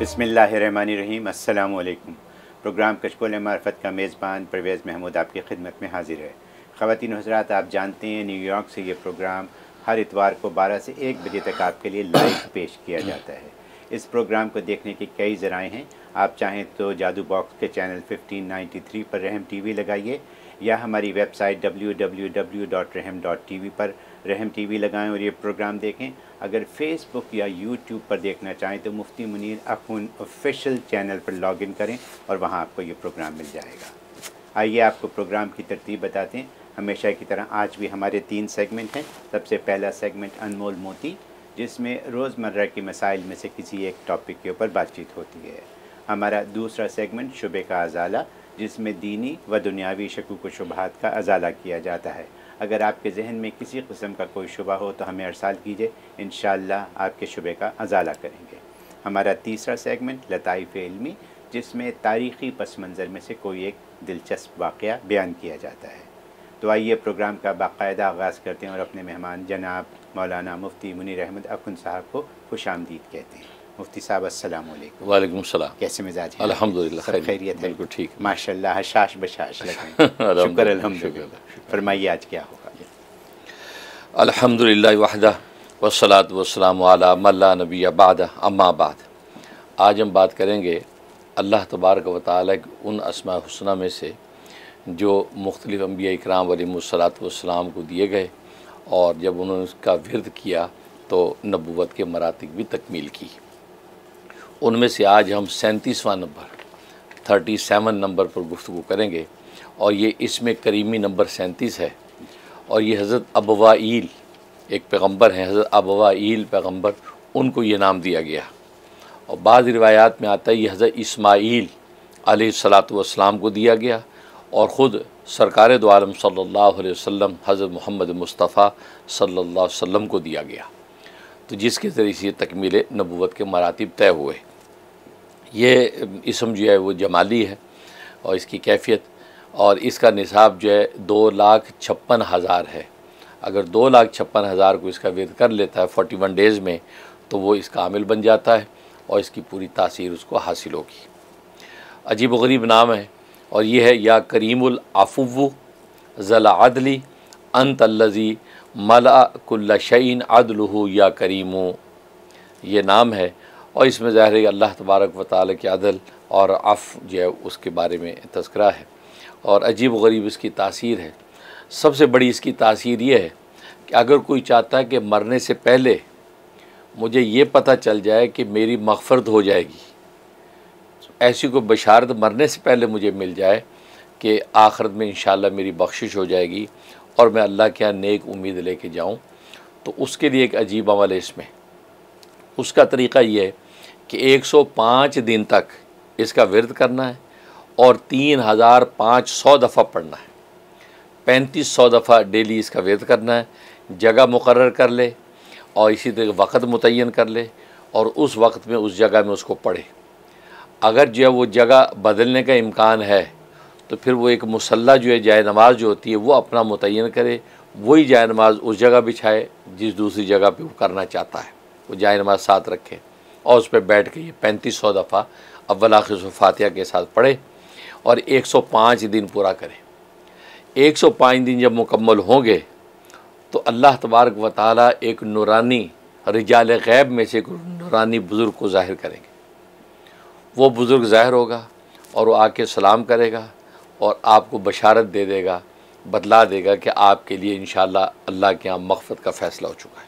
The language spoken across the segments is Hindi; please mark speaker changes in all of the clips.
Speaker 1: बिस्मिल्लाहिर्रहमानिर्रहीम। अस्सलामु अलैकुम। प्रोग्राम कशकोल मार्फत का मेज़बान परवेज़ महमूद आपकी खिदमत में हाजिर है। ख़वातीन हज़रात, आप जानते हैं न्यूयॉर्क से ये प्रोग्राम हर इतवार को 12 से 1 बजे तक आपके लिए लाइव पेश किया जाता है। इस प्रोग्राम को देखने के कई ज़राए हैं। आप चाहें तो जादू बॉक्स के चैनल 1593 पर रहम टीवी लगाइए या हमारी वेबसाइट www.rehm.tv पर रहम टीवी लगाएं और ये प्रोग्राम देखें। अगर फेसबुक या यूट्यूब पर देखना चाहें तो मुफ्ती मुनीर अखुन ऑफिशियल चैनल पर लॉगिन करें और वहाँ आपको ये प्रोग्राम मिल जाएगा। आइए आपको प्रोग्राम की तरतीब बताते हैं। हमेशा की तरह आज भी हमारे 3 सेगमेंट हैं। सबसे पहला सेगमेंट अनमोल मोती, जिसमें रोज़मर्रा के मसाइल में से किसी एक टॉपिक के ऊपर बातचीत होती है। हमारा दूसरा सेगमेंट शुबे का अजाला, जिसमें दीनी व दुनियावी शकूक व शुबहात का अजाला किया जाता है। अगर आपके जहन में किसी किस्म का कोई शुबा हो तो हमें अरसाल कीजिए, इंशाअल्लाह आपके शुबे का अजाला करेंगे। हमारा तीसरा सेगमेंट लताइफ़ इल्मी, जिसमें तारीख़ी पस मंज़र में से कोई एक दिलचस्प वाक़या बयान किया जाता है। तो आइए प्रोग्राम का बाकायदा आगाज़ करते हैं और अपने मेहमान जनाब मौलाना मुफ्ती मुनीर अहमद अखुन साहब को खुशामदीद कहते हैं। मुफ्ती साहब अस्सलाम वालेकुम।
Speaker 2: वालेकुम सलाम।
Speaker 1: कैसे मिजाज हैं?
Speaker 2: अल्हम्दुलिल्लाह
Speaker 1: सब खैरियत है?
Speaker 2: बिल्कुल ठीक।
Speaker 1: माशाअल्लाह, हशाश बशाश लग रहे हैं। शुक्र अल्हम्दुलिल्लाह। फरमाइए आज क्या होगा?
Speaker 2: अल्हम्दुलिल्लाह वहदा वस्सलातु वस्सलामु अला मन ला नबिय्य बअदा अम्मा बाद। आज हम बात करेंगे अल्लाह तबारक व तआला के उन अस्मा हुस्ना में से जो मुख्तलिफ़ अंबिया इकराम अलैहिमुस्सलातु वस्सलाम को दिए गए और जब उन्होंने उसका विरद किया तो नबूवत के मरातिब भी तकमील की। उनमें से आज हम 37वां नंबर 37 नंबर पर गुफ्तगू करेंगे और ये इसमें करीमी नंबर 37 है। और ये हज़रत अबवाईल एक पैगम्बर हैं, हज़रत अबवाईल पैगम्बर, उनको ये नाम दिया गया। और बाज़ रिवायात में आता है ये हज़रत इस्माईल अलैहिस्सलातु वस्सलाम को दिया गया और ख़ुद सरकार दो आलम सल्लल्लाहु अलैहि वसल्लम हज़रत मोहम्मद मुस्तफ़ा सल्लल्लाहु अलैहि वसल्लम को दिया गया, तो जिसके ज़रिए से तकमील नबूवत के मरातिब तय हुए। ये इसम जो है वो जमाली है और इसकी कैफियत और इसका निसाब जो है 2,56,000 है। अगर 2,56,000 को इसका विरद कर लेता है 41 डेज़ में तो वो इसका आमिल बन जाता है और इसकी पूरी तासीर उसको हासिल होगी। अजीब व गरीब नाम है और ये है या करीमुल अफ़ुव्वु ज़ल अदली अंत अल्लज़ी मला कुल्ल शैइन अदलुहु या करीमु, ये नाम है। और इसमें ज़ाहिर है अल्लाह तबारक व तआला के अदल और अफ़ जो है उसके बारे में तज़किरा है और अजीब व गरीब इसकी तासीर है। सबसे बड़ी इसकी तासीर ये है कि अगर कोई चाहता है कि मरने से पहले मुझे ये पता चल जाए कि मेरी मग़फ़रत हो जाएगी, ऐसी कोई बशारत मरने से पहले मुझे मिल जाए कि आखिरत में इंशाअल्लाह मेरी बख्शिश हो जाएगी और मैं अल्लाह के यहाँ नेक उम्मीद लेके जाऊँ, तो उसके लिए एक अजीब अमल है इसमें। उसका तरीक़ा ये है कि 105 दिन तक इसका विरद करना है और 3,500 दफ़ा पढ़ना है। 3500 दफ़ा डेली इसका विरद करना है। जगह मुकर्रर कर ले और इसी तरह वक़्त मुतय्यन कर ले और उस वक्त में उस जगह में उसको पढ़े। अगर जो है वो जगह बदलने का इम्कान है तो फिर वो एक मुसल्ला जो है जाए नमाज जो होती है वो अपना मुतय्यन करे, वही जाए नमाज उस जगह बिछाए जिस दूसरी जगह पे वो करना चाहता है, वो जाए नमाज साथ रखे और उस पर बैठ के ये 3500 दफ़ा अव्वल आखिर फातिहा के साथ पढ़े और 105 दिन पूरा करें। 105 दिन जब मुकम्मल होंगे तो अल्लाह तबारक व तआला एक नूरानी रिजाल गैब में से एक नूरानी बुज़ुर्ग को ज़ाहिर करेंगे। वो बुज़ुर्ग ज़ाहिर होगा और वो आके सलाम करेगा और आपको बशारत दे देगा, बतला देगा कि आपके लिए इंशाअल्लाह अल्लाह के यहाँ मग़फ़रत का फ़ैसला हो चुका है।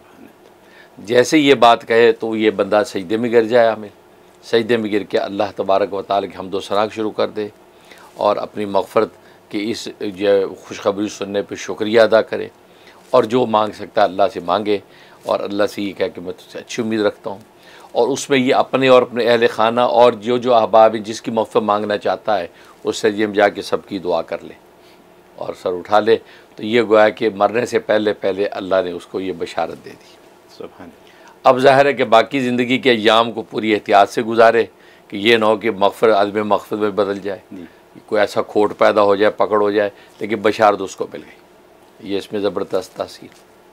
Speaker 2: जैसे ये बात कहे तो ये बंदा सजदे में गिर जाए, आमिल सजदे में गिर के अल्लाह तबारक व तआला की हम्द व सना शुरू कर दे और अपनी मग़फ़रत की इस जो खुशखबरी सुनने पर शुक्रिया अदा करे और जो मांग सकता है अल्लाह से मांगे और अल्लाह से ये कहे कि मैं तुझसे अच्छी उम्मीद रखता हूँ। और उसमें ये अपने और अपने अहल ख़ाना और जो जो अहबाब हैं जिसकी मग़फ़रत मांगना चाहता है उस सजदे में जाके सबकी दुआ कर ले और सर उठा ले, तो ये गोया कि मरने से पहले पहले अल्लाह ने उसको ये बशारत दे दी। सुभान। अब ज़ाहिर है कि बाकी ज़िंदगी के अय्याम को पूरी एहतियात से गुजारे कि ये ना हो कि मग़फ़रत आदमी मग़फ़रत में बदल जाए, कोई ऐसा खोट पैदा हो जाए, पकड़ हो जाए, लेकिन बशारत उसको मिल गई। ये इसमें ज़बरदस्त तासीर।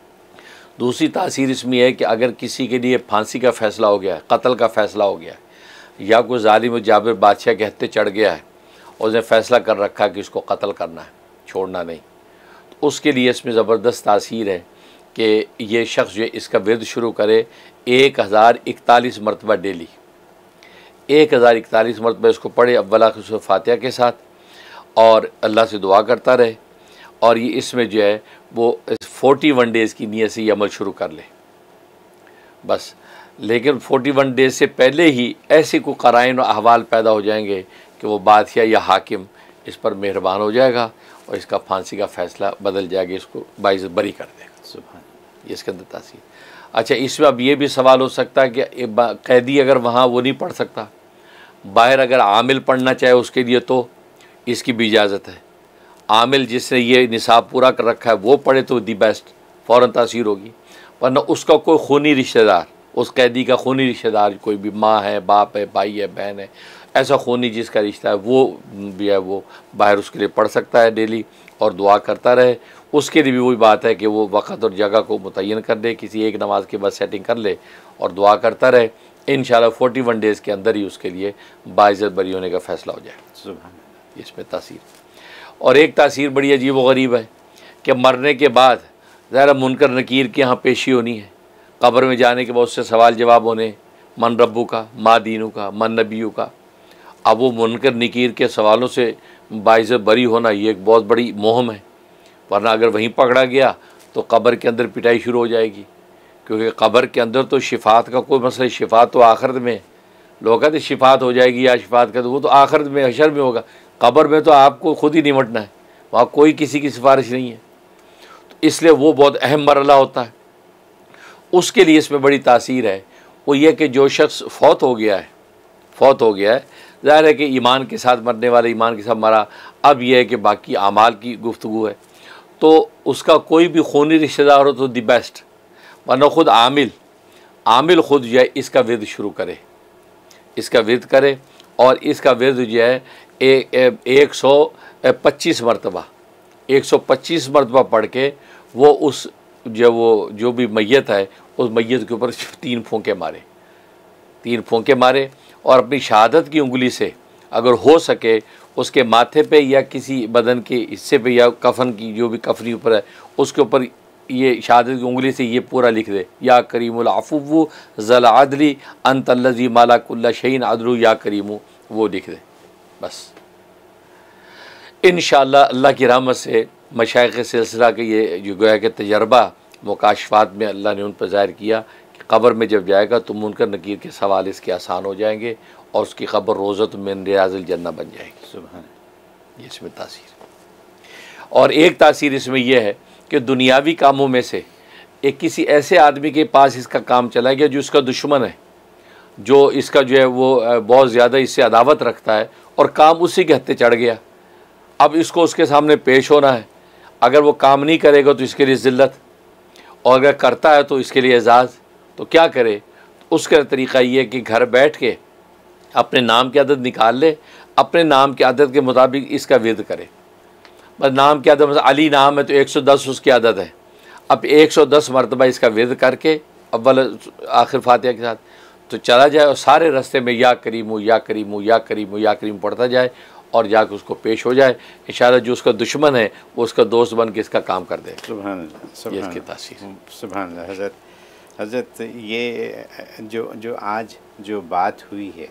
Speaker 2: दूसरी तासीर इसमें है कि अगर किसी के लिए फांसी का फ़ैसला हो गया है, कत्ल का फ़ैसला हो गया है, या कोई ज़ालिम जाबिर बादशाह के हत्थे चढ़ गया है और उसने फ़ैसला कर रखा है कि इसको कत्ल करना है, छोड़ना नहीं, तो उसके लिए इसमें ज़बरदस्त तासीर है कि ये शख्स जो इसका विरद शुरू करे 1041 मरतबा डेली, 1041 मरतबा इसको पढ़े अव्वल आखिर सूरह फातिहा के साथ, और अल्लाह से दुआ करता रहे। और ये इसमें जो है वो 41 डेज़ की नीयत से ये अमल शुरू कर ले बस। लेकिन 41 डेज़ से पहले ही ऐसे कोई क़राइन और अहवाल पैदा हो जाएंगे कि वो बादशाह या हाकिम इस पर मेहरबान हो जाएगा और इसका फांसी का फ़ैसला बदल जाएगा, इसको बाइज़्ज़त बरी कर देगा। सुभान, ये इसके अंदर तासीर। अच्छा, इसमें अब ये भी सवाल हो सकता है कि कैदी अगर वहाँ वो नहीं पढ़ सकता, बाहर अगर आमिल पढ़ना चाहे उसके लिए तो इसकी भी इजाज़त है। आमिल जिसने ये निसाब पूरा कर रखा है वो पढ़े तो दी बेस्ट, फ़ौरन तासीर होगी। वरना उसका कोई खूनी रिश्तेदार, उस कैदी का खूनी रिश्तेदार, कोई भी माँ है, बाप है, भाई है, बहन है, ऐसा खूनी जिसका रिश्ता है वो भी है, वो बाहर उसके लिए पढ़ सकता है डेली और दुआ करता रहे। उसके लिए भी वही बात है कि वो वक़्त और जगह को मुतय्यन कर दे, किसी एक नमाज के बाद सेटिंग कर ले और दुआ करता रहे। इंशाअल्लाह 41 डेज़ के अंदर ही उसके लिए बाइज़्ज़त बरी होने का फ़ैसला हो जाए। सुभान, इसमें तासीर। और एक तासीर बड़ी अजीब व गरीब है कि मरने के बाद ज़रा मुनकर नकीर के यहाँ पेशी होनी है, कब्र में जाने के बाद उससे सवाल जवाब होने, मन रब्बू का, मा दीनू का, मन नबीयू का। अब वो मुनकर नकीर के सवालों से बाइज़्ज़त बरी होना ये एक बहुत बड़ी मुहिम है। वरना अगर वहीं पकड़ा गया तो कब्र के अंदर पिटाई शुरू हो जाएगी, क्योंकि कब्र के अंदर तो शिफात का कोई मसला, शिफात तो आखिरत में, लोग कहते शिफात हो जाएगी या शिफात का, तो वो तो आखिरत में हशर में होगा। कब्र में तो आपको खुद ही निमटना है, वहाँ कोई किसी की सिफारिश नहीं है। तो इसलिए वो बहुत अहम मरला होता है। उसके लिए इसमें बड़ी तासीर है, वो ये कि जो शख्स फौत हो गया है, ज़ाहिर है कि ईमान के साथ मरने वाला ईमान के साथ मरा। अब यह है कि बाकी आमाल की गुफ्तगू है, तो उसका कोई भी खूनी रिश्तेदार हो तो दी बेस्ट, वरना ख़ुद आमिल ख़ुद जो है इसका विरद शुरू करे, इसका विरद करे। और इसका विरद जो है 125 मरतबा पढ़ के वो उस जो भी मैयत है उस मैयत के ऊपर 3 फूंके मारे और अपनी शहादत की उंगली से अगर हो सके उसके माथे पे या किसी बदन के हिस्से पे या कफन की जो भी कफनी ऊपर है उसके ऊपर ये शहादत की उंगली से ये पूरा लिख दे, या करीमुल अफ़ुव्वु ज़ल अदली अंतल्लज़ी माला कुल्ला शैइन अदलु या करीमु, वो लिख दे बस। इंशाअल्लाह अल्लाह की रहमत से मशाइख़ सिलसिला के ये जो गोया के तजर्बा मुकाशफात में अल्लाह ने उन पर ज़ाहिर किया कि क़ब्र में जब जाएगा तो मुनकर नकीर के सवाल इसके आसान हो जाएंगे और उसकी क़ब्र रोज़त मिन रियाज़िल जन्नह बन जाएगी। सुभान, ये इसमें तासीर। और एक तासीर इसमें यह है कि दुनियावी कामों में से एक किसी ऐसे आदमी के पास इसका काम चला गया जो इसका दुश्मन है, जो इसका जो है वो बहुत ज़्यादा इससे अदावत रखता है और काम उसी के हत्थे चढ़ गया। अब इसको उसके सामने पेश होना है, अगर वो काम नहीं करेगा तो इसके लिए ज़िल्लत, और अगर करता है तो इसके लिए एजाज़। तो क्या करे? तो उसका तरीक़ा ये है कि घर बैठ के अपने नाम की आदत निकाल ले, अपने नाम की आदत के मुताबिक इसका विरद करे। बस नाम की आदत, अली नाम है तो 110 उसकी आदत है, अब 110 मरतबा इसका विरद करके अव्वल आखिर फातिहा के साथ तो चला जाए और सारे रास्ते में या करीमु या करीमु या करीमु या करीम पढ़ता जाए और जाकर उसको पेश हो जाए। इंशाअल्लाह जो उसका दुश्मन है वो उसका दोस्त बन के इसका काम कर दे। सुभान अल्लाह, ये इसकी तासीर।
Speaker 1: सुभान अल्लाह। हज़रत ये जो आज जो बात हुई है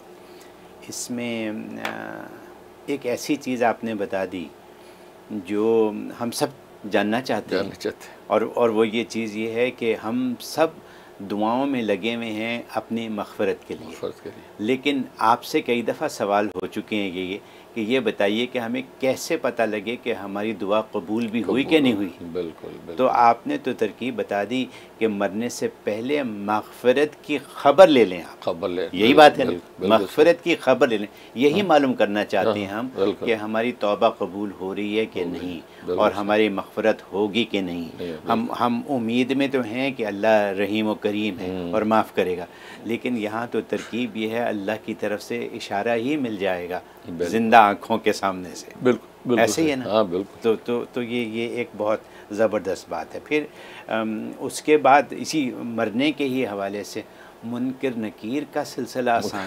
Speaker 1: इसमें एक ऐसी चीज़ आपने बता दी जो हम सब जानना चाहते हैं और वो ये चीज़ ये है कि हम सब दुआओं में लगे हुए हैं अपनी मग़फ़िरत के लिए। लेकिन आपसे कई दफ़ा सवाल हो चुके हैं कि ये बताइए कि हमें कैसे पता लगे कि हमारी दुआ कबूल भी हुई कि नहीं हुई। बिल्कुल। तो आपने तो तरकीब बता दी कि मरने से पहले मग़फ़िरत की ख़बर ले लें आप, खबर ले, यही बात है ना, मग़फ़िरत की ख़बर ले लें। यही मालूम करना चाहते हैं हम कि हमारी तौबा कबूल हो रही है कि नहीं और हमारी मग़फ़िरत होगी कि नहीं। हम उम्मीद में तो हैं कि अल्लाह रहीम व करीम है और माफ़ करेगा, लेकिन यहाँ तो तरकीब ये है अल्लाह की तरफ से इशारा ही मिल जाएगा जिंदा आँखों के सामने से। बिल्कुल ऐसे ही है ना। हाँ बिल्कुल। तो ये एक बहुत ज़बरदस्त बात है। फिर उसके बाद इसी मरने के ही हवाले से मुनकर नकीर का सिलसिला आसान है।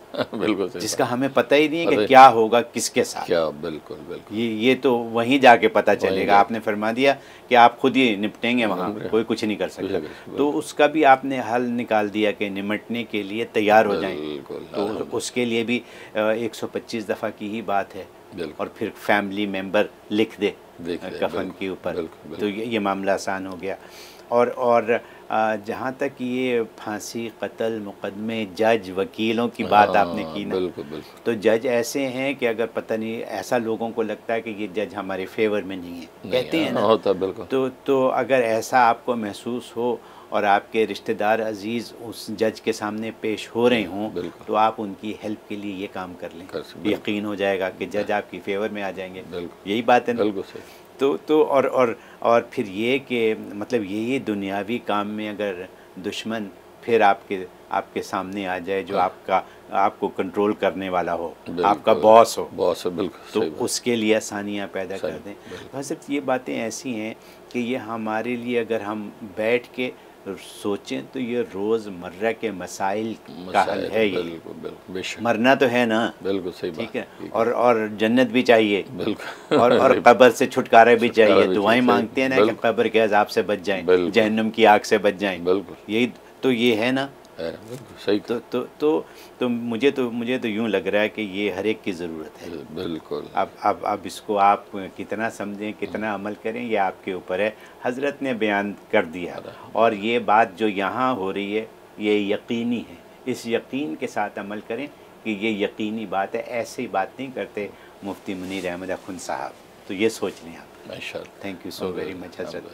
Speaker 2: बिल्कुल सही
Speaker 1: जिसका
Speaker 2: बात।
Speaker 1: हमें पता ही नहीं है
Speaker 2: पता
Speaker 1: कि
Speaker 2: ही-
Speaker 1: क्या होगा किसके साथ।
Speaker 2: क्या, बिल्कुल बिल्कुल।
Speaker 1: ये तो वहीं जाके पता चलेगा।
Speaker 2: जाके।
Speaker 1: आपने फरमा दिया कि आप खुद ही निपटेंगे, वहाँ कोई कुछ नहीं कर सकता। तो उसका भी आपने हल निकाल दिया कि निमटने के लिए तैयार हो जाएं।
Speaker 2: बिल्कुल,
Speaker 1: तो
Speaker 2: अल्हम्दुलिल्लाह।
Speaker 1: उसके लिए भी 125 दफ़ा की ही बात है।
Speaker 2: बिल्कुल।
Speaker 1: और फिर फैमिली मेंबर लिख दे
Speaker 2: देख ले,
Speaker 1: कफन
Speaker 2: बिल्कुल,
Speaker 1: के ऊपर,
Speaker 2: बिल्कुल,
Speaker 1: तो
Speaker 2: बिल्कुल।
Speaker 1: ये मामला आसान हो गया। और जहाँ तक ये फांसी, कत्ल, मुकदमे, जज, वकीलों की बात आपने
Speaker 2: हाँ,
Speaker 1: की ना,
Speaker 2: बिल्कुल बिल्कुल।
Speaker 1: तो जज ऐसे हैं कि अगर पता नहीं, ऐसा लोगों को लगता है कि ये जज हमारे फेवर में नहीं है,
Speaker 2: नहीं,
Speaker 1: कहते हैं
Speaker 2: हाँ,
Speaker 1: ना।
Speaker 2: होता है, बिल्कुल।
Speaker 1: तो अगर ऐसा आपको महसूस हो और आपके रिश्तेदार अजीज़ उस जज के सामने पेश हो रहे हों,
Speaker 2: बिल्कुल।
Speaker 1: तो आप उनकी हेल्प के लिए ये काम कर लें।
Speaker 2: बिल्कुल।
Speaker 1: यकीन हो जाएगा कि जज आपकी फेवर में आ जाएंगे।
Speaker 2: बिल्कुल,
Speaker 1: यही बात है ना।
Speaker 2: बिल्कुल सही।
Speaker 1: तो और फिर ये कि मतलब ये दुनियावी काम में अगर दुश्मन फिर आपके सामने आ जाए, जो आपको कंट्रोल करने वाला हो, आपका बॉस हो,
Speaker 2: बॉस है, बिल्कुल
Speaker 1: तो
Speaker 2: सही बात।
Speaker 1: उसके लिए आसानियाँ पैदा
Speaker 2: सही,
Speaker 1: कर दें।
Speaker 2: बिल्कुल।
Speaker 1: तो हज़रत ये बातें ऐसी हैं कि ये हमारे लिए अगर हम बैठ के सोचें तो ये रोज़मर्रा के मसाइल का हल
Speaker 2: मसाइल,
Speaker 1: है। ये
Speaker 2: बिल्कुल बिल्कुल, बेशक।
Speaker 1: मरना तो है ना,
Speaker 2: बिल्कुल सही
Speaker 1: ठीक
Speaker 2: बात।
Speaker 1: है,
Speaker 2: ठीक है।
Speaker 1: और जन्नत भी चाहिए,
Speaker 2: बिल्कुल।
Speaker 1: और
Speaker 2: सही,
Speaker 1: कब्र से छुटकारा भी
Speaker 2: छुटकारा
Speaker 1: चाहिए।
Speaker 2: भी
Speaker 1: दुआएं
Speaker 2: चाहिए,
Speaker 1: मांगते हैं ना कि
Speaker 2: बिल्कुल।
Speaker 1: कब्र के अज़ाब से बच जाएं,
Speaker 2: बिल्कुल।
Speaker 1: जहन्नुम की आग से बच जाएं।
Speaker 2: बिल्कुल।
Speaker 1: यही तो ये है ना।
Speaker 2: है, बिल्कुल सही
Speaker 1: तो
Speaker 2: कहा।
Speaker 1: तो तो तो मुझे तो यूँ लग रहा है कि ये हर एक की ज़रूरत है।
Speaker 2: बिल्कुल।
Speaker 1: अब इसको आप कितना समझें, कितना अमल करें, ये आपके ऊपर है। हज़रत ने बयान कर दिया, और ये बात जो यहाँ हो रही है ये यकीनी है। इस यकीन के साथ अमल करें कि ये यकीनी बात है। ऐसी बात नहीं करते मुफ्ती मुनीर अहमद अख़ुन साहब। तो ये सोच लें आप।
Speaker 2: माशाअल्लाह।
Speaker 1: Thank you so very much हज़रत।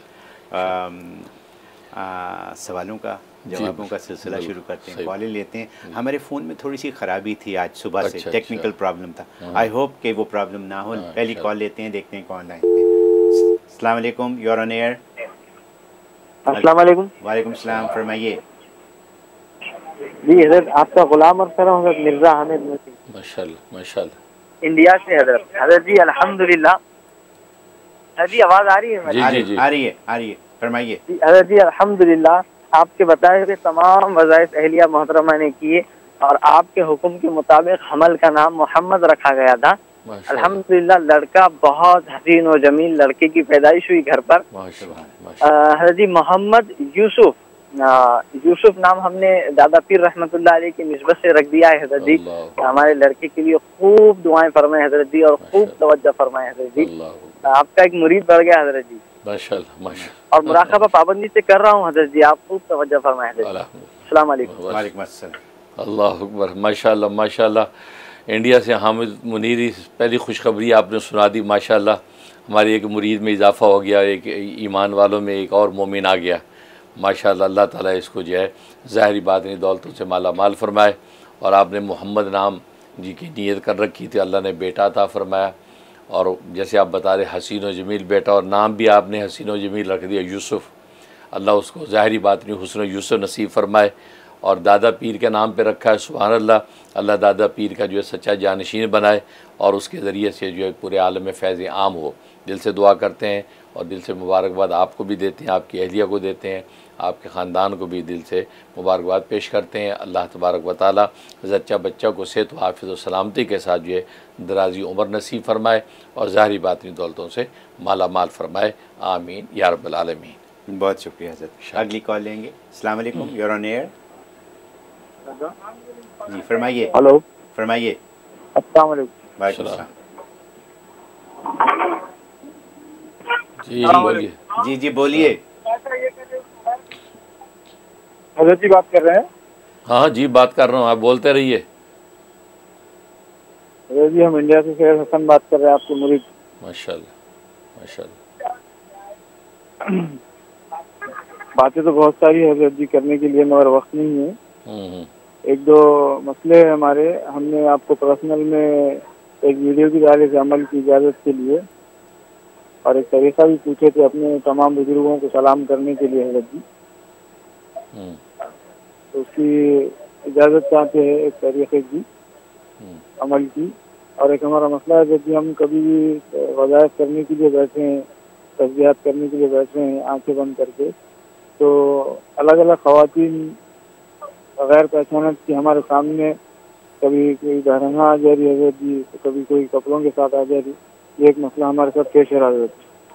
Speaker 1: सवालों का, जवाबों का सिलसिला शुरू करते हैं, कॉलें लेते हैं। हमारे फ़ोन में थोड़ी सी ख़राबी थी आज सुबह से, टेक्निकल प्रॉब्लम था। आई होप कि वो प्रॉब्लम ना हो। पहली कॉल लेते हैं, देखते हैं कौन लाइन पे। अस्सलाम वालेकुम, यू आर ऑन एयर।
Speaker 3: अस्सलाम वालेकुम।
Speaker 1: वालेकुम सलाम, फरमाइए।
Speaker 3: जी हजरत, आपका गुलाम और सर हजरत मिर्ज़ा हामिद नसीम,
Speaker 2: माशाअल्लाह, माशाअल्लाह।
Speaker 3: इंडिया से हजरत। हजरत जी अल्हम्दुलिल्लाह। हजरत जी आवाज़ आ रही है मेरी?
Speaker 2: जी।
Speaker 1: आ रही है, फरमाइए।
Speaker 3: जी हजरत जी अल्हम्दुलिल्लाह, आपके बताए हुए तमाम वज़ाइफ अहलिया मोहतरमा ने किए और आपके हुक्म के मुताबिक हमल का नाम मोहम्मद रखा गया था। अल्हम्दुलिल्लाह, लड़का बहुत हसीन और जमील लड़के की पैदाइश हुई घर पर। हजरत जी मोहम्मद यूसुफ नाम हमने दादा पीर रहमतुल्लाह अलैह की निस्बत से रख दिया है हजरत जी। हमारे लड़के के लिए खूब दुआएं फरमाए हजरत जी, और खूब तवज्जो फरमाए हजरत जी। आपका एक मुरीद बढ़ गया हजरत जी,
Speaker 2: माशाअल्लाह, माशाअल्लाह।
Speaker 3: और मुराक़बा पाबंदी से कर रहा हूँ हजरत जी। आप खूब तवज्जो फरमाए हजरत जी। अस्सलाम वालेकुम।
Speaker 1: वालेकुम अस्सलाम।
Speaker 2: अल्लाह अकबर, माशाअल्लाह, माशाअल्लाह। इंडिया से हामिद मुनीरी, पहली खुशखबरी आपने सुना दी। माशाअल्लाह, हमारी एक मुरीद में इजाफ़ा हो गया, एक ईमान वालों में एक और मोमिन आ गया। माशाअल्लाह, अल्लाह ताला इसको जो है ज़ाहिरी बात नहीं दौलतों से माला माल फरमाए। और आपने मोहम्मद नाम जी की नीयत कर रखी थी, अल्लाह ने बेटा अता फरमाया। और जैसे आप बता रहे हसीन व जमील बेटा, और नाम भी आपने हसीन व जमील रख दिया यूसुफ़। अल्लाह उसको ज़ाहिरी बात नहीं हुस्न यूसुफ नसीब फरमाए। और दादा पीर के नाम पे रखा है, सुभान अल्लाह। अल्लाह दादा पीर का जो है सच्चा जानशीन बनाए, और उसके ज़रिए से जो है पूरे आलम में फैज़ आम हो। दिल से दुआ करते हैं, और दिल से मुबारकबाद आपको भी देते हैं, आपकी अहलिया को देते हैं, आपके ख़ानदान को भी दिल से मुबारकबाद पेश करते हैं। अल्लाह तबारक व तआला ज़च्चा बच्चा को सेहत व हाफ़िज़ व सलामती के साथ जो है दराज़ी उम्र नसीब फरमाए, और ज़ाहिरी बातनी दौलतों से माला माल फरमाए। आमीन या रब्बल आलमीन।
Speaker 1: बहुत शुक्रिया हज़रत। अगली कॉल लेंगे। अस्सलाम वालेकुम, यू आर ऑन एयर। जी फरमाइए।
Speaker 3: हेलो,
Speaker 1: फरमाइए।
Speaker 3: अस्सलाम वालेकुम।
Speaker 1: वालेकुम सलाम।
Speaker 2: जी बोलिए।
Speaker 1: जी बोलिए।
Speaker 3: हजरत जी बात कर रहे हैं?
Speaker 2: हाँ जी, बात कर रहा हूँ, आप बोलते रहिए।
Speaker 3: हजरत जी हम इंडिया से शेर हसन बात कर रहे हैं, आपके मुरीद।
Speaker 2: माशाअल्लाह, माशाअल्लाह।
Speaker 3: बातें तो बहुत सारी है हजरत जी करने के लिए, मगर वक्त नहीं है। एक दो मसले हैं हमारे। हमने आपको पर्सनल में एक वीडियो की दायरे से अमल की इजाज़त के लिए, और एक तरीक़ा भी पूछे थे अपने तमाम बुजुर्गों को सलाम करने के लिए हजरत जी। तो उसकी इजाज़त चाहते हैं, एक तरीक़े की अमल की। और एक हमारा मसला है कि हम कभी भी वज़ाइफ करने के लिए बैठे हैं, तस्बीहात करने के लिए बैठे हैं आंखें बंद करके, तो अलग अलग ख़वातीन गैर पहचानत की हमारे सामने
Speaker 4: कभी कोई धारणा आ जा रही है जी, तो कभी कोई कपड़ों के साथ आ जा रही है। ये एक मसला हमारे साथ पेश आ रहा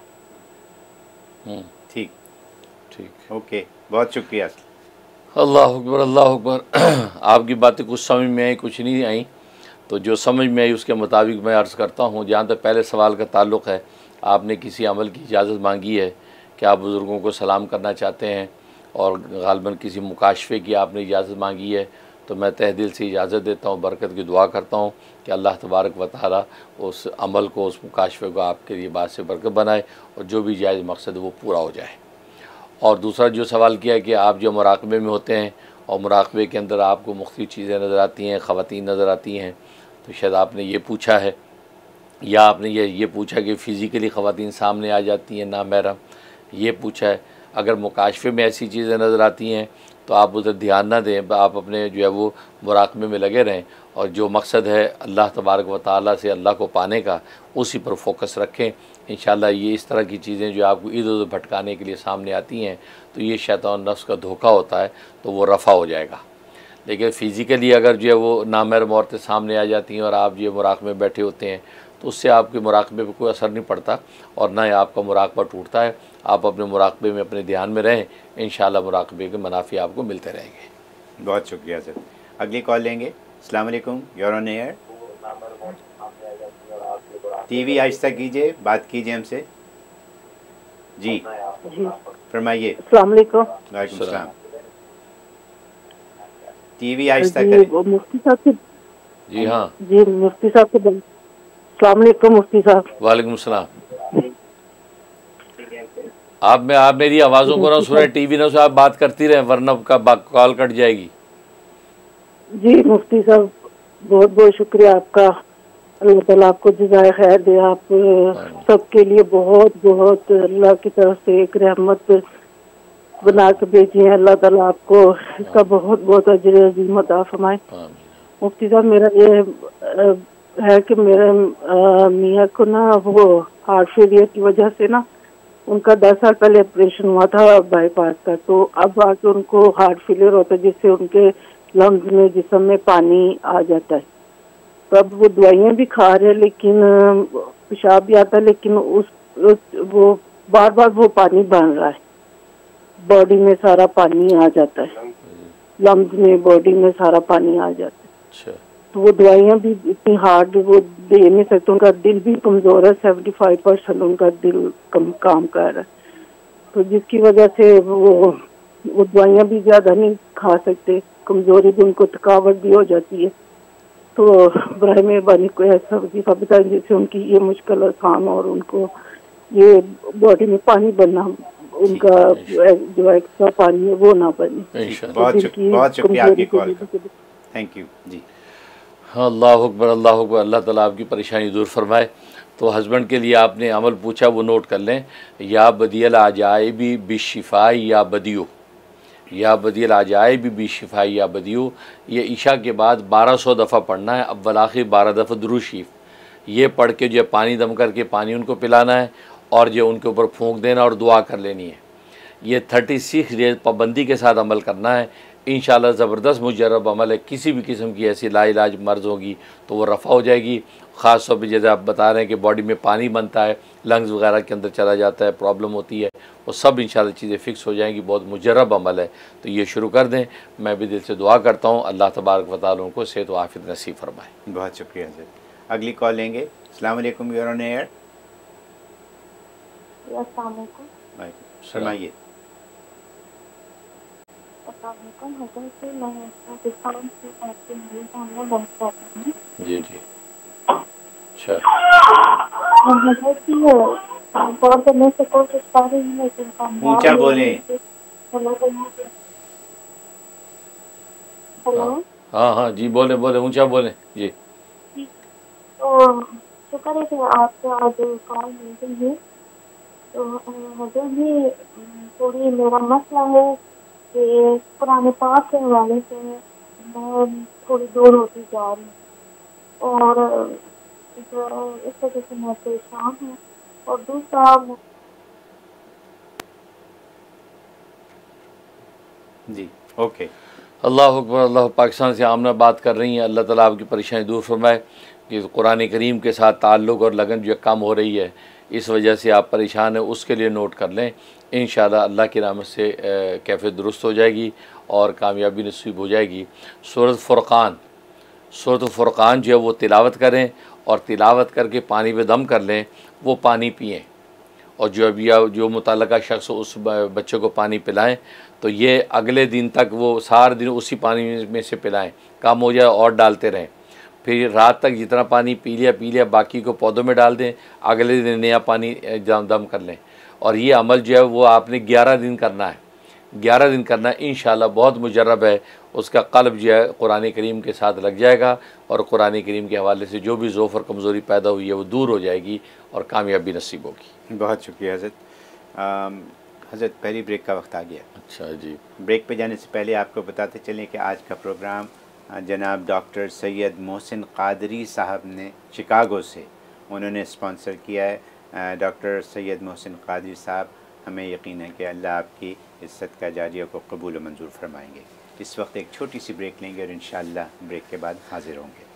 Speaker 4: है।
Speaker 1: ठीक
Speaker 2: ठीक।
Speaker 1: ओके, बहुत शुक्रिया।
Speaker 2: अल्लाह अकबर, अल्लाह अकबर। आपकी बातें कुछ समझ में आई, कुछ नहीं आई, तो जो समझ में आई उसके मुताबिक मैं अर्ज़ करता हूँ। जहाँ तक पहले सवाल का ताल्लुक़ है, आपने किसी अमल की इजाज़त मांगी है कि आप बुज़ुर्गों को सलाम करना चाहते हैं और ग़ालिबन किसी मुकाशफ़े की आपने इजाज़त मांगी है, तो मैं तहे दिल से इजाज़त देता हूँ, बरकत की दुआ करता हूँ कि अल्लाह तबारक व तआला उस अमल को, उस मुकाशफ़े को आपके लिए बात से बरकत बनाए और जो भी जायज़ मकसद है वो पूरा हो जाए। और दूसरा जो सवाल किया कि आप जो मुराक़बे में होते हैं और मुराक़बे के अंदर आपको मुख्तलिफ़ चीज़ें नज़र आती हैं, ख़वातीन नज़र आती हैं, तो शायद आपने ये पूछा है या आपने ये पूछा कि फ़िज़िकली ख़वातीन सामने आ जाती हैं नामहरम, ये पूछा है। अगर मुकाशफ़े में ऐसी चीज़ें नज़र आती हैं तो आप उधर ध्यान ना दें, आप अपने जो है वो मुराक़बे में लगे रहें और जो मकसद है अल्लाह तबारक व तआला से अल्लाह को पाने का, उसी पर फोकस रखें। इंशाअल्लाह ये इस तरह की चीज़ें जो आपको इधर उधर भटकाने के लिए सामने आती हैं, तो ये शैतान नफ्स का धोखा होता है, तो वो रफ़ा हो जाएगा। लेकिन फ़िज़िकली अगर जो है वो नामहरम औरतें सामने आ जाती हैं और आप जो मुराक़बे में बैठे होते हैं, तो उससे आपके मुराक़बे पर कोई असर नहीं पड़ता और ना ही आपका मुराक़बा टूटता है। आप अपने मुराक़बे में अपने ध्यान में रहें, इंशाअल्लाह मुराक़बे के मुनाफ़े आपको मिलते रहेंगे।
Speaker 1: बहुत शुक्रिया सर। अगली कॉल लेंगे। अस्सलाम वालेकुम, you're on air। टीवी आहिस्ता कीजिए, बात कीजिए हमसे। जी फरमाइए।
Speaker 3: अस्सलाम वालेकुम।
Speaker 1: वालेकुम सलाम। टीवी आहिस्ता
Speaker 3: जी
Speaker 1: करें।
Speaker 3: वो मुफ्ती साहब से,
Speaker 2: जी हाँ,
Speaker 3: जी मुफ्ती साहब से अस्सलाम वालेकुम मुफ्ती साहब।
Speaker 2: वालेकुम सलाम। आप मेरी आवाज़ों को ना सुने, टीवी ना सुने, आप बात करती रहें वरना कॉल कट जाएगी।
Speaker 3: जी मुफ्ती साहब बहुत बहुत शुक्रिया आपका, अल्लाह ताला आपको जज़ाए खैर दे। आप सबके लिए बहुत बहुत अल्लाह की तरफ से एक रहमत बना के भेजी है। अल्लाह ताला आपको इसका बहुत बहुत अजर अज़ीम अता फरमाए। मुफ्ती साहब मेरा ये है कि मेरे मियाँ को ना वो हार्ट फेलियर की वजह से ना उनका 10 साल पहले ऑपरेशन हुआ था बाईपास का, तो अब आके उनको हार्ट फेलियर होता है जिससे उनके लंग्स में, जिस्म में पानी आ जाता है। तो अब वो दवाइयाँ भी खा रहे हैं लेकिन पेशाब भी आता है, लेकिन वो बार बार वो पानी बन रहा है, बॉडी में सारा पानी आ जाता है, लंग्स में, बॉडी में सारा पानी आ जाता है।
Speaker 2: अच्छा,
Speaker 3: तो वो दवाइयाँ भी इतनी हार्ड वो दे नहीं सकते, उनका दिल भी कमज़ोर है, 75% उनका दिल कम काम कर रहा है, तो जिसकी वजह से वो दवाइयाँ भी ज़्यादा नहीं खा सकते, कमज़ोरी भी, उनको थकावट भी हो जाती है। तो बराए मेहरबानी को ऐसा वजीफा बताएं जिससे उनकी ये मुश्किल आसान और उनको ये बॉडी में पानी बनना, उनका जो एक्स्ट्रा पानी है वो ना बने।
Speaker 1: बहुत शुक्रिया आपकी कॉल का, थैंक यू जी।
Speaker 2: हाँ, अल्लाह अकबर, अल्लाह अकबर। अल्लाह ताला आपकी परेशानी दूर फरमाए। तो हस्बैंड के लिए आपने अमल पूछा, वो नोट कर लें। या बदियल आजाइबी बिशिफ़ाई या बदियो, या बदियल आजाइबी बिशिफ़ाई या बदियो, ये ईशा के बाद 1200 दफ़ा पढ़ना है। अव्वल आखिर 12 दफ़ा दुरूद शरीफ, ये पढ़ के जो पानी दम करके पानी उनको पिलाना है और जो उनके ऊपर फूंक देना और दुआ कर लेनी है। ये 36 डेज पाबंदी के साथ अमल करना है। इंशाअल्लाह ज़बरदस्त मुजर्रब अमल है। किसी भी किस्म की ऐसी लाइलाज मर्ज़ होगी तो वो रफ़ा हो जाएगी। ख़ास तौर पर जैसे आप बता रहे हैं कि बॉडी में पानी बनता है, लंग्स वगैरह के अंदर चला जाता है, प्रॉब्लम होती है, वो सब इंशाअल्लाह चीज़ें फ़िक्स हो जाएंगी। बहुत मुजर्रब अमल है, तो ये शुरू कर दें। मैं भी दिल से दुआ करता हूँ अल्लाह तबारक व तआला उनको सेहत व आफ़ियत नसीब फरमाए।
Speaker 1: बहुत शुक्रिया सर। अगली कॉल लेंगे। अस्सलाम वालेकुम, यू आर ऑन एयर। फरमाइए।
Speaker 2: जी जी, अच्छा,
Speaker 1: ऊंचा बोलें।
Speaker 2: हाँ हाँ जी, बोले बोले, ऊंचा बोले जी।
Speaker 5: तो शुक्र है कि आपसे आज कॉल मिल गई है। तो हजर भी थोड़ी मेरा मसला है कि पुराने पाक के हवाले से मैं थोड़ी दूर होती जा रही हूँ और इस वजह से मैं परेशान हूँ। और दूसरा
Speaker 1: जी ओके,
Speaker 2: अल्लाह अकबर। अल्लाह। पाकिस्तान से आमना बात कर रही हैं, अल्लाह ताला आपकी परेशानी दूर फरमाए कि कुरान करीम के साथ ताल्लुक़ और लगन जो कम हो रही है, इस वजह से आप परेशान हैं, उसके लिए नोट कर लें। इंशाअल्लाह अल्लाह की रहमत से कैफ़ियत दुरुस्त हो जाएगी और कामयाबी नसीब हो जाएगी। सूरत फ़ुरक़ान जो है वो तिलावत करें और तिलावत करके पानी पे दम कर लें, वो पानी पिएँ और जो अभी जो मुतल्लका शख्स उस बच्चे को पानी पिलाएं तो ये अगले दिन तक वो सारा दिन उसी पानी में से पिलाएं, कम हो जाए और डालते रहें। फिर रात तक जितना पानी पी लिया बाकी को पौधों में डाल दें, अगले दिन नया पानी दम कर लें। और ये अमल जो है वो आपने 11 दिन करना है, 11 दिन करना है। इंशाअल्लाह बहुत मुजर्रब है, उसका क़ल्ब जो है कुरान करीम के साथ लग जाएगा और कुरान करीम के हवाले से जो भी ज़ौफ़ और कमज़ोरी पैदा हुई है वो दूर हो जाएगी और कामयाबी नसीब होगी।
Speaker 1: बहुत शुक्रिया हज़रत। हज़रत पहली ब्रेक का वक्त आ गया।
Speaker 2: अच्छा जी।
Speaker 1: ब्रेक पे जाने से पहले आपको बताते चलें कि आज का प्रोग्राम जनाब डॉक्टर सैयद मोहसिन क़ादरी साहब ने शिकागो से उन्होंने स्पॉन्सर किया है। डॉक्टर सैयद मोहसिन क़ादरी साहब, हमें यकीन है कि अल्लाह आपकी इस सदका जारिया को कबूल मंजूर फरमाएंगे। इस वक्त एक छोटी सी ब्रेक लेंगे और इंशाअल्लाह ब्रेक के बाद हाज़िर होंगे।